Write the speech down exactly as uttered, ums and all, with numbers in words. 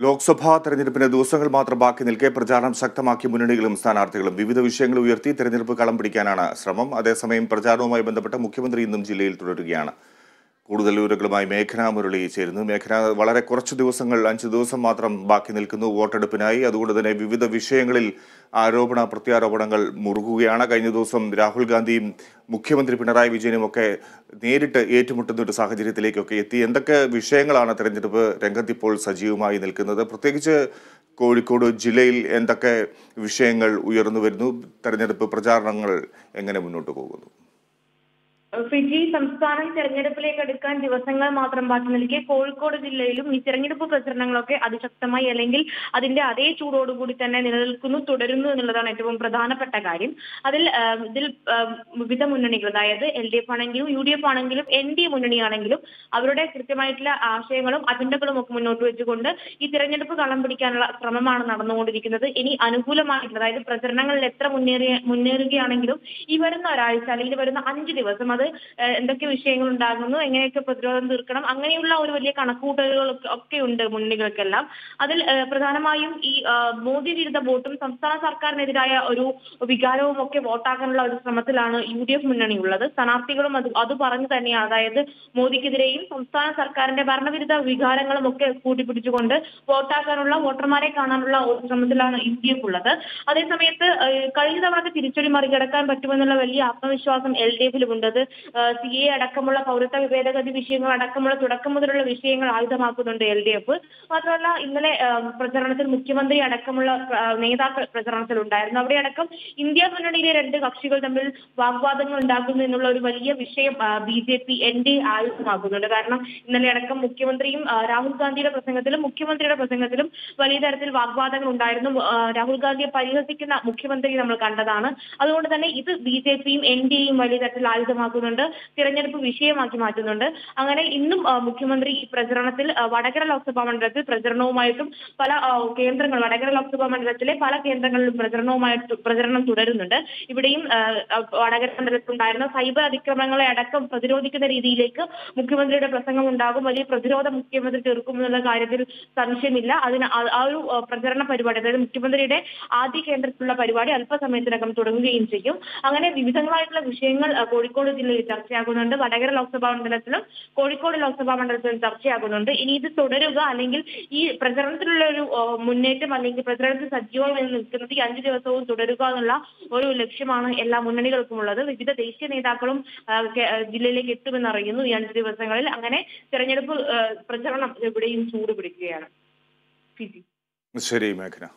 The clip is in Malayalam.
ലോക്സഭാ തെരഞ്ഞെടുപ്പിന് ദിവസങ്ങൾ മാത്രം ബാക്കി നിൽക്കെ പ്രചാരണം ശക്തമാക്കി മുന്നണികളും സ്ഥാനാർത്ഥികളും വിവിധ വിഷയങ്ങൾ ഉയർത്തി തെരഞ്ഞെടുപ്പ് കളം പിടിക്കാനാണ് ശ്രമം. അതേസമയം പ്രചാരണവുമായി ബന്ധപ്പെട്ട മുഖ്യമന്ത്രി ഇന്നും ജില്ലയിൽ തുടരുകയാണ്. കൂടുതൽ വിവരങ്ങളുമായി മേഘന മുരളി ചേരുന്നു. മേഘന, വളരെ കുറച്ച് ദിവസങ്ങൾ അഞ്ച് ദിവസം മാത്രം ബാക്കി നിൽക്കുന്നു വോട്ടെടുപ്പിനായി. അതുകൊണ്ട് തന്നെ വിവിധ വിഷയങ്ങളിൽ ആരോപണ പ്രത്യാരോപണങ്ങൾ മുറുകുകയാണ്. കഴിഞ്ഞ ദിവസം രാഹുൽ ഗാന്ധിയും മുഖ്യമന്ത്രി പിണറായി വിജയനും ഒക്കെ നേരിട്ട് ഏറ്റുമുട്ടുന്ന ഒരു സാഹചര്യത്തിലേക്കൊക്കെ എത്തി. എന്തൊക്കെ വിഷയങ്ങളാണ് തെരഞ്ഞെടുപ്പ് രംഗത്ത് ഇപ്പോൾ സജീവമായി നിൽക്കുന്നത്? പ്രത്യേകിച്ച് കോഴിക്കോട് ജില്ലയിൽ എന്തൊക്കെ വിഷയങ്ങൾ ഉയർന്നു വരുന്നു? തെരഞ്ഞെടുപ്പ് പ്രചാരണങ്ങൾ എങ്ങനെ മുന്നോട്ട് പോകുന്നു? ഫിജി സംസ്ഥാനം തെരഞ്ഞെടുപ്പിലേക്ക് അടുക്കാൻ ദിവസങ്ങൾ മാത്രം ബാക്കി നിൽക്കെ കോഴിക്കോട് ജില്ലയിലും ഈ തെരഞ്ഞെടുപ്പ് പ്രചരണങ്ങളൊക്കെ അതിശക്തമായി അല്ലെങ്കിൽ അതിന്റെ അതേ ചൂടോടുകൂടി തന്നെ നിലനിൽക്കുന്നു, തുടരുന്നു എന്നുള്ളതാണ് ഏറ്റവും പ്രധാനപ്പെട്ട കാര്യം. അതിൽ ഇതിൽ വിവിധ മുന്നണികൾ, അതായത് എൽ ഡി എഫ് ആണെങ്കിലും യു ഡി എഫ് ആണെങ്കിലും എൻ ഡി എ മുന്നണിയാണെങ്കിലും അവരുടെ കൃത്യമായിട്ടുള്ള ആശയങ്ങളും അജണ്ടകളും ഒക്കെ മുന്നോട്ട് വെച്ചുകൊണ്ട് ഈ തിരഞ്ഞെടുപ്പ് കളം പിടിക്കാനുള്ള ശ്രമമാണ് നടന്നുകൊണ്ടിരിക്കുന്നത്. ഇനി അനുകൂലമായിട്ടുള്ള, അതായത് പ്രചരണങ്ങളിൽ എത്ര മുന്നേറിയ മുന്നേറുകയാണെങ്കിലും ഈ വരുന്ന ഒരാഴ്ച അല്ലെങ്കിൽ വരുന്ന അഞ്ച് ദിവസം അത് എന്തൊക്കെ വിഷയങ്ങൾ ഉണ്ടാകുന്നു, എങ്ങനെയൊക്കെ പ്രതിരോധം തീർക്കണം, അങ്ങനെയുള്ള ഒരു വലിയ കണക്കുകൂട്ടലുകൾ ഒക്കെ ഉണ്ട് മുന്നണികൾക്കെല്ലാം. അതിൽ പ്രധാനമായും ഈ മോദി വിരുദ്ധ വോട്ടും സംസ്ഥാന സർക്കാരിനെതിരായ ഒരു വികാരവും ഒക്കെ വോട്ടാക്കാനുള്ള ഒരു ശ്രമത്തിലാണ് യു ഡി എഫ് മുന്നണി ഉള്ളത്. സ്ഥാനാർത്ഥികളും അത് അത് പറഞ്ഞു തന്നെയാണ്, അതായത് മോദിക്കെതിരെയും സംസ്ഥാന സർക്കാരിന്റെ ഭരണവിരുദ്ധ വികാരങ്ങളും ഒക്കെ കൂട്ടിപ്പിടിച്ചുകൊണ്ട് വോട്ടാക്കാനുള്ള, വോട്ടർമാരെ കാണാനുള്ള ഒരു ശ്രമത്തിലാണ് യു ഡി എഫ് ഉള്ളത്. അതേസമയത്ത് കഴിഞ്ഞ തവണത്തെ തിരിച്ചടി മറികടക്കാൻ പറ്റുമെന്നുള്ള വലിയ ആത്മവിശ്വാസം എൽ ഡി എഫിലുമുണ്ട്. സി എ അടക്കമുള്ള പൗരത്വ ഭേദഗതി വിഷയങ്ങൾ അടക്കമുള്ള തുടക്കം മുതലുള്ള വിഷയങ്ങൾ ആയുധമാക്കുന്നുണ്ട് എൽ ഡി എഫ്. മാത്രമല്ല, ഇന്നലെ പ്രചരണത്തിൽ മുഖ്യമന്ത്രി അടക്കമുള്ള നേതാക്കൾ പ്രചരണത്തിലുണ്ടായിരുന്നു. അവിടെ അടക്കം ഇന്ത്യ മുന്നണിയിലെ രണ്ട് കക്ഷികൾ തമ്മിൽ വാഗ്വാദങ്ങൾ ഉണ്ടാക്കുന്നു എന്നുള്ള ഒരു വലിയ വിഷയം B J P N D A ആയുധമാക്കുന്നുണ്ട്. കാരണം ഇന്നലെ അടക്കം മുഖ്യമന്ത്രിയും രാഹുൽ ഗാന്ധിയുടെ പ്രസംഗത്തിലും മുഖ്യമന്ത്രിയുടെ പ്രസംഗത്തിലും വലിയ തരത്തിൽ വാഗ്വാദങ്ങൾ ഉണ്ടായിരുന്നു. രാഹുൽ ഗാന്ധിയെ പരിഹസിക്കുന്ന മുഖ്യമന്ത്രി നമ്മൾ കണ്ടതാണ്. അതുകൊണ്ട് തന്നെ ഇത് ബി ജെ പിയും എൻ ഡി എയും വലിയ തരത്തിൽ ആയുധമാക്കുന്നുണ്ട്, തിരഞ്ഞെടുപ്പ് വിഷയമാക്കി മാറ്റുന്നുണ്ട്. അങ്ങനെ ഇന്നും മുഖ്യമന്ത്രി ഈ പ്രചരണത്തിൽ വടകര ലോക്സഭാ മണ്ഡലത്തിൽ പ്രചരണവുമായിട്ടും പല കേന്ദ്രങ്ങൾ വടകര ലോക്സഭാ മണ്ഡലത്തിലെ പല കേന്ദ്രങ്ങളിലും പ്രചരണവുമായിട്ട് പ്രചരണം തുടരുന്നുണ്ട്. ഇവിടെയും വടകര മണ്ഡലത്തിലുണ്ടായിരുന്ന സൈബർ അതിക്രമങ്ങളെ അടക്കം പ്രതിരോധിക്കുന്ന രീതിയിലേക്ക് മുഖ്യമന്ത്രിയുടെ പ്രസംഗം ഉണ്ടാകും. വലിയ പ്രതിരോധം മുഖ്യമന്ത്രി തീർക്കുമെന്നുള്ള കാര്യത്തിൽ സംശയമില്ല. അതിന് ആ ഒരു പ്രചരണ പരിപാടി, അതായത് മുഖ്യമന്ത്രിയുടെ ആദ്യ കേന്ദ്രത്തിലുള്ള പരിപാടി അല്പസമയത്തിനകം തുടങ്ങുകയും ചെയ്യും. അങ്ങനെ വിവിധങ്ങളായിട്ടുള്ള വിഷയങ്ങൾ കോഴിക്കോട് ജില്ലയിൽ ചർച്ചയാകുന്നുണ്ട്. വടകര ലോക്സഭാ മണ്ഡലത്തിലും കോഴിക്കോട് ലോക്സഭാ മണ്ഡലത്തിലും ചർച്ചയാകുന്നുണ്ട്. ഇനി ഇത് തുടരുക, അല്ലെങ്കിൽ ഈ പ്രചരണത്തിലുള്ള ഒരു മുന്നേറ്റം അല്ലെങ്കിൽ പ്രചരണത്തിൽ സജീവമായി നിൽക്കുന്നത് ഈ അഞ്ചു ദിവസവും തുടരുക എന്നുള്ള ഒരു ലക്ഷ്യമാണ് എല്ലാ മുന്നണികൾക്കും ഉള്ളത്. വിവിധ ദേശീയ നേതാക്കളും ജില്ലയിലേക്ക് എത്തുമെന്ന് അറിയുന്നു ഈ അഞ്ചു ദിവസങ്ങളിൽ. അങ്ങനെ തെരഞ്ഞെടുപ്പ് പ്രചരണം എവിടെയും ചൂട് പിടിക്കുകയാണ്. ശരി മേഘന.